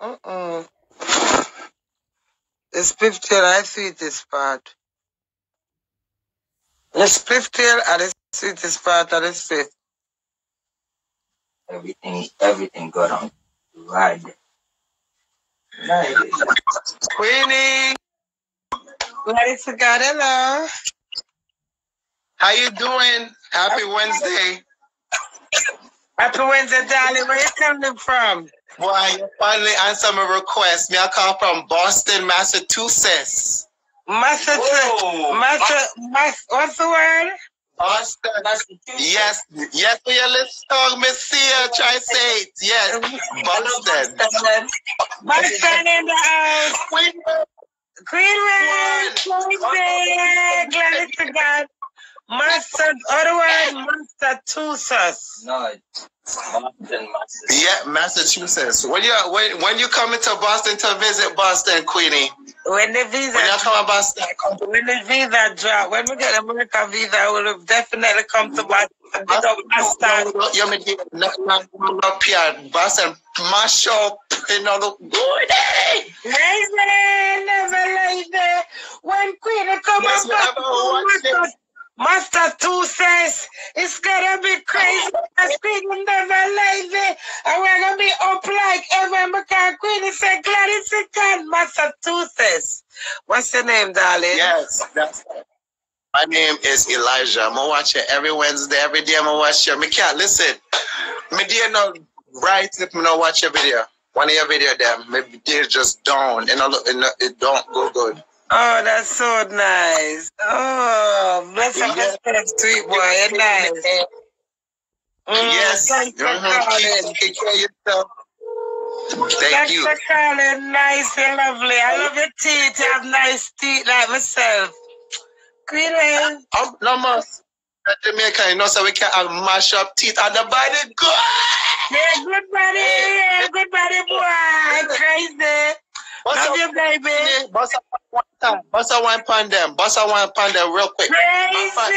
The split tail, I sweetest part. The split tail are the sweetest part of the split. Everything got on right. Nice. Queenie. Nice to God, hello. How you doing? Happy Wednesday. Happy Wednesday, darling. Where you coming from? Boy, you finally answered my request. Me, I come from Boston, Massachusetts. What's the word? Boston. Yes, yes, for your little song, Miss Sia, try say it. Yes, Boston. Boston in the house. Queenie. Glad to God. Other word, Massachusetts. No, Boston, Massachusetts. Yeah, Massachusetts. When you coming to Boston to visit Boston, Queenie? When the visa when the visa drop, when we get American visa, I will definitely come to Boston. You mean up here, Boston, mash up, look good. Never lazy. When Queenie come up, Massachusetts, it's gonna be crazy. Queenie never lazy. And we're gonna be up like ever because Queenie said Gladys can Massachusetts. What's your name, darling? Yes, my name is Elijah. I'm watching every Wednesday, every day. I'm watching. Me can't listen. Me day not bright if me not watch your video. One of your video them, maybe day just down. It don't go good. Oh, that's so nice. Oh, bless your sweet boy. It's nice. Yes. Thanks for calling. Take care of yourself. Thank you. Thanks for calling. Nice and lovely. I love your teeth. You have nice teeth like myself. Queenie. No more. Jamaica, you know, so we can have mash up teeth and the body good. Yeah, good body. Yeah, good body, boy. Crazy. Love you, baby. Boss one time. Boss one pan them. Boss one pan them real quick. Crazy.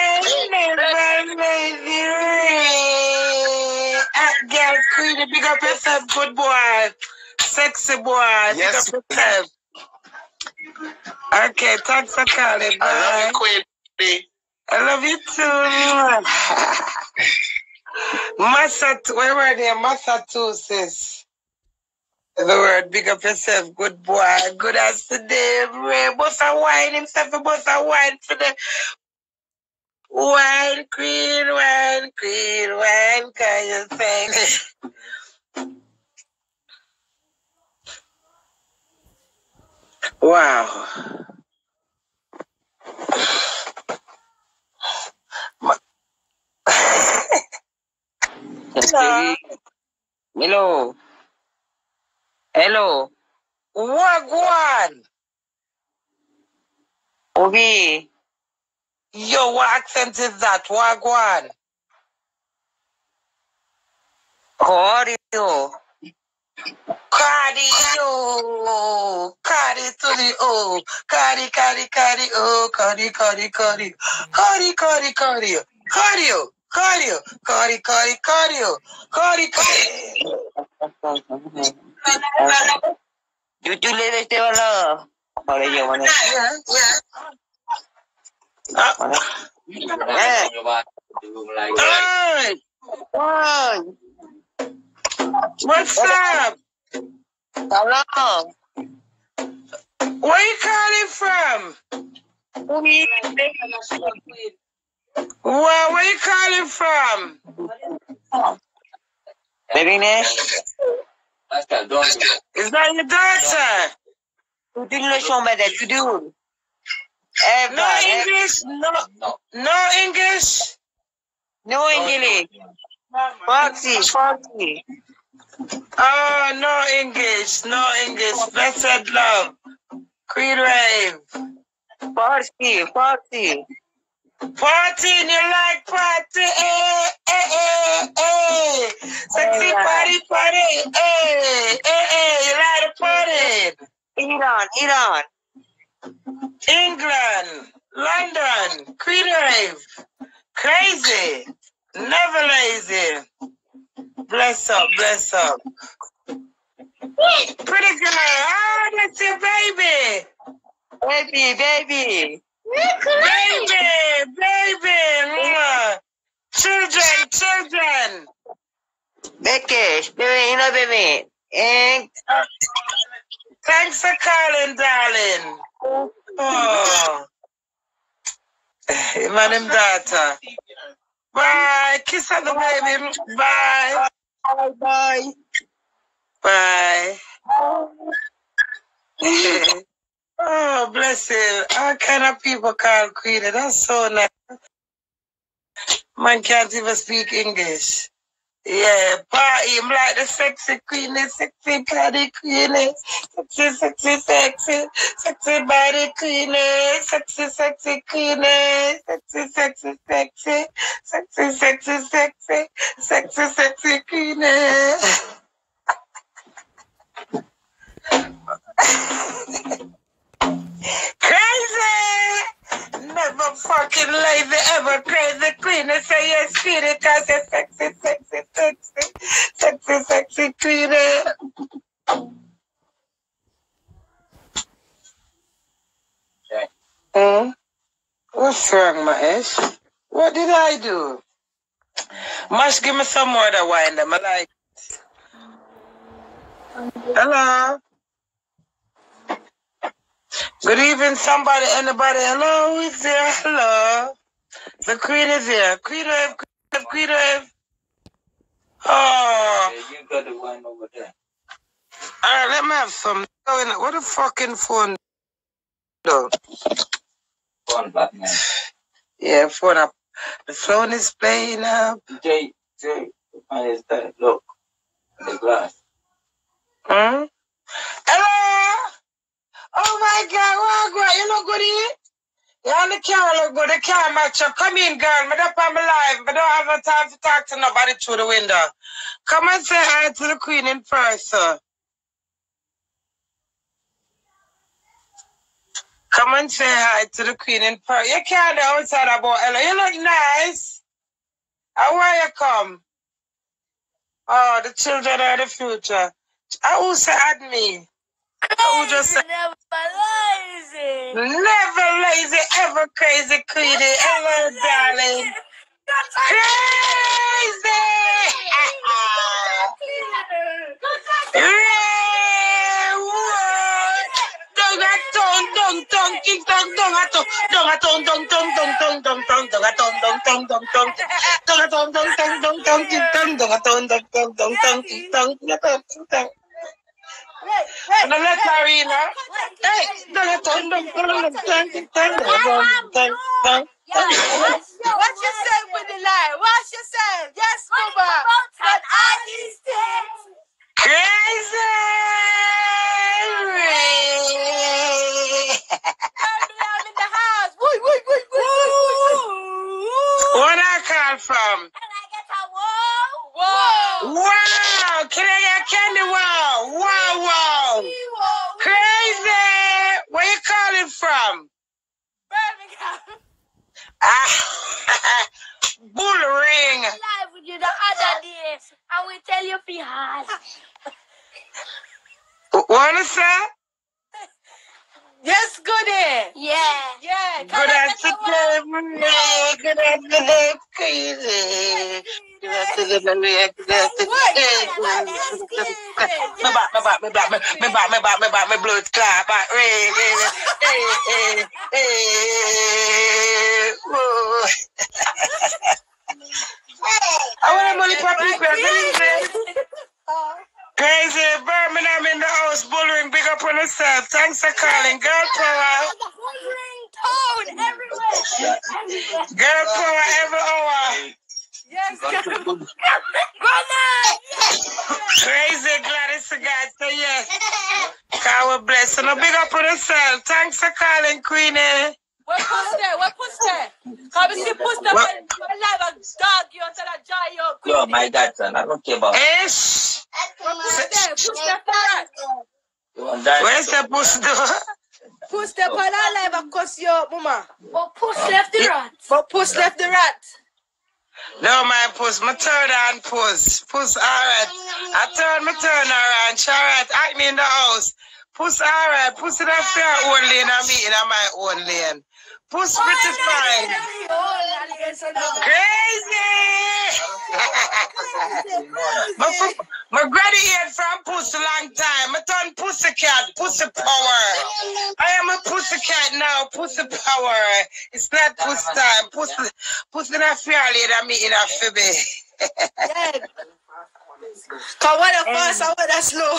Girl, Queenie, big up yourself, good boy. Sexy boy. Yes. Big up yourself. Okay, thanks for calling. Bye. I love you, Queenie. I love you too. Where were they? Massachusetts. The word, big up yourself, good boy. Good as today. Boss a wine himself, boss a wine for the wine queen, can you sing? Wow. Hello. Hello. Wagwan. Okay. Yo, what accent is that? Wagwan. How are you? Cardio. Cardi to the O. Cardi, oh. Cardi. Cardio. You live este valor. Ahora yo, bueno. What's up? Hello. Where you calling from? Where you calling from? Baby Nash. Is that your daughter? You didn't show me that you do. No English? No English? No English. Foxy. Oh, no English. Blessed love. Creed rave. Foxy. Party, you like party? Sexy party. You like the party? Iran. England, London, Creed rave. Crazy. Never lazy. Bless up. Pretty girl. Oh, that's your baby. Baby. Baby. Children. Becky, baby. And Thanks for calling, darling. Oh. Man and daughter. Bye. Kiss on the baby. Bye. bye. Bye. Oh, bless him. All kind of people call Queenie. That's so nice. Man can't even speak English. Yeah, party him like the sexy Queenie, sexy body Queenie, sexy body Queenie, sexy Queenie, sexy Queenie. Crazy! Never fucking lazy, ever crazy Queenie. Say yes, Queenie, cause you're sexy Queenie. What's wrong, Mahesh? What did I do? Mash, give me some more of that wine. I like. Hello. Good evening, somebody, anybody. Hello, who is there? Hello. The Queen is here. Queen Wave. Oh. You got the one over there. All right, let me have some. What the fucking phone do? Phone back, man. Yeah, phone up. The phone is playing up. Jay, is that? Look, the glass. Hello? Oh my God, you look good here? Yeah, the car look good, the car match up. Come in, girl, I'm up on my live. I don't have no time to talk to nobody through the window. Come and say hi to the Queen in person. Come and say hi to the Queen in person. You can't go outside about Ella. You look nice. How are you come? Oh, the children are the future. Who said me? Who just said never lazy, ever crazy, Queenie. Hello, darling. Crazy! What you say with the lie? What you say? Yes, Mama. But I is Crazy! I'm in the house. Woo. Where I call from? Can I get a whoa? Wow! Can I get candy? Wow! Crazy! Where you calling from? Birmingham. Bull ring. Live with you the other days. I will tell you if hard. What is that? Yes, goody. Yeah. Good afternoon, good afternoon, crazy. Good afternoon, me blood clot back. I want money for people. Crazy Birmingham in the house, bullring, big up on yourself. Thanks for calling. Girl power. Everywhere. Girl power every hour. Yes, brother. Crazy Gladys to God say yes. God will bless. So no big up on yourself. Thanks for calling, Queenie. What push there? Come see push there. Live a dog you until I joy you. Yo, my God, son, I don't care about Ish. Push there for that. Where's the push door? Push there for that live and cuss you, mama. But push left the rat. No, my puss. My turn on puss. Puss, all right. I turn around. She all right. Acne in the house. Puss, all right. Puss in her own lane and me in my own lane. Puss pretty fine. Crazy! my graduate from pussy long time. I turn pussycat, pussy power. I am a pussycat now, pussy power. It's not pussy time. Pussy not fairly than me in a fibby. Yeah. Cause one the fast and one the slow.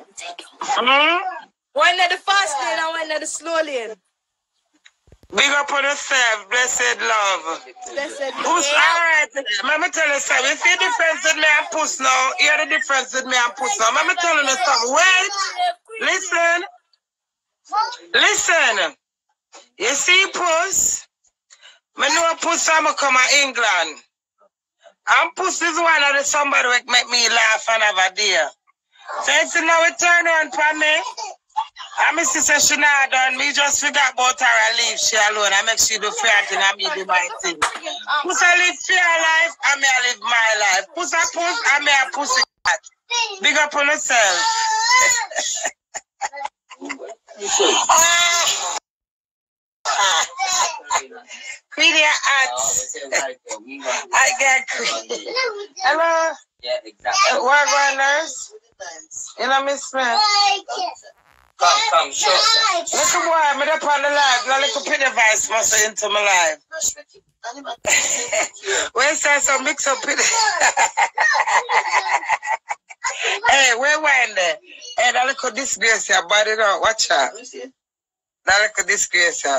One of the fast lane and one of the slow lane. Big up on yourself, blessed love. Blessed love. Puss, all right. Let me tell you something. You see the difference with me and Puss now? Hear the difference with me and Puss now. Let me tell you something. Wait. Listen. You see Puss? I know Puss I'm going to come to England. And Puss is one of the somebody who make me laugh and have a day. So it's now we turn on for me. And my sister she not done. Me just forgot about her and leave she alone. I make she do fair thing and me do my thing. Puss I live fair life and me I live my life. Puss I puss and me I pussy cat. Big up on yourself. Queenie aunts. I get Queenie. Hello. Yeah, exactly. What going nurse? You know Miss Smith? Come, sure. Little boy, I'm up on the live. Now little penny vice must into my life. Where's that some mix up penny? Hey, where went there? Hey, that little disgrace your body now. Watch out. That little disgrace her.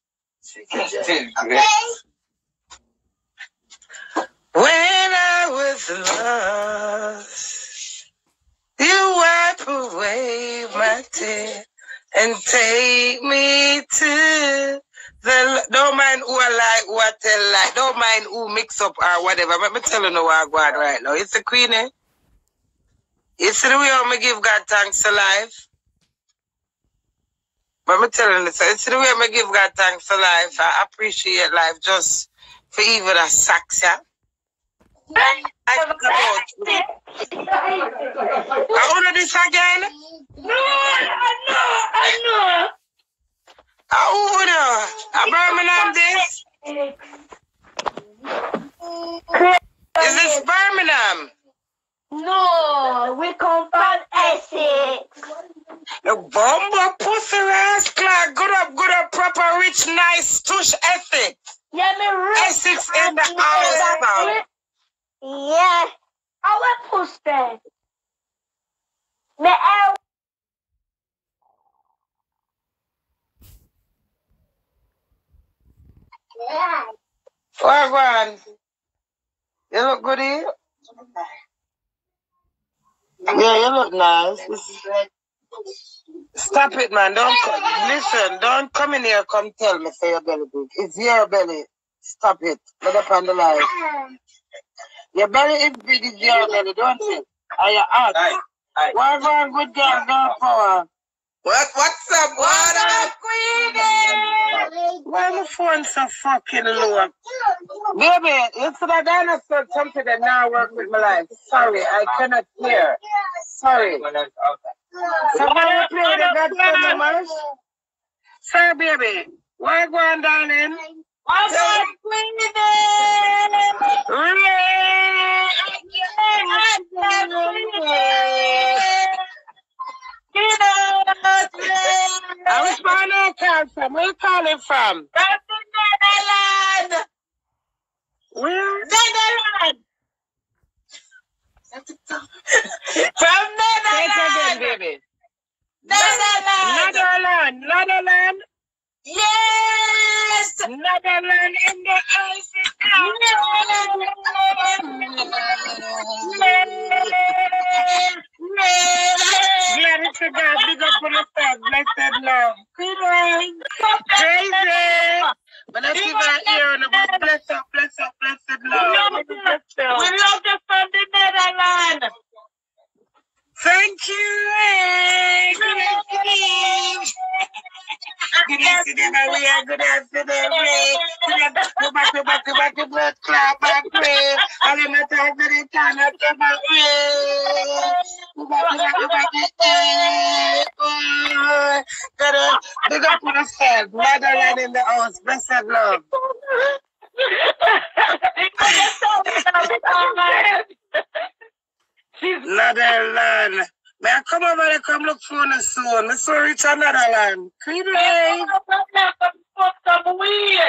When I was lost, you wipe away my tears and take me to the. Don't mind who I like, who I tell like. Don't mind who mix up or whatever. Let me tell you what I'm going right now. It's a Queenie. It's the way I give God thanks to life. But I'm telling you, it's the way I give God thanks for life. I appreciate life just for even a sax, yeah. I think about you. I order this again? No, I know. I order. Birmingham this? Is this Birmingham? No, we come from Essex. The bomber pussy ass clock. Good up, proper, rich, nice, tush Essex. Yeah, me rich. Essex in the house now. Yeah. I will push them. Me Well, go on. You look good here? Yeah, you look nice. Stop it, man. Listen, don't come in here, come tell me say your belly big. It's your belly. Stop it. Let up on the line. Your belly is big, it's your belly, don't it? Are you out? Well, go on, good girl, go power. What's up? What up, Queenie? Why my phone so fucking low? Baby, you see that dinosaur something that now work with my life. Sorry, I cannot hear. Sorry. Somebody play the goddamn much. Sorry, baby. Why go on, darling? What's up, Queenie? I was born in Canada. Where you calling from? From the Netherlands. Where? Netherlands. From Netherlands. Say again, baby. Netherlands. Netherlands. Yes. Netherlands in the ice. Glory to God, big up on the stars, blessed love. Crazy. But let's give our ear on the bless up, blessed love. We love you from the Netherlands. Thank you. Good afternoon, Maria. Good afternoon, Ray. Go back to blood clot, back Ray. I'll let my time for the time after my Ray. Go back to gotta big up to yourself. Motherland in the house. Blessed love. Netherland. May I come over and come look for you soon? I'm so rich on Netherland. Queenie.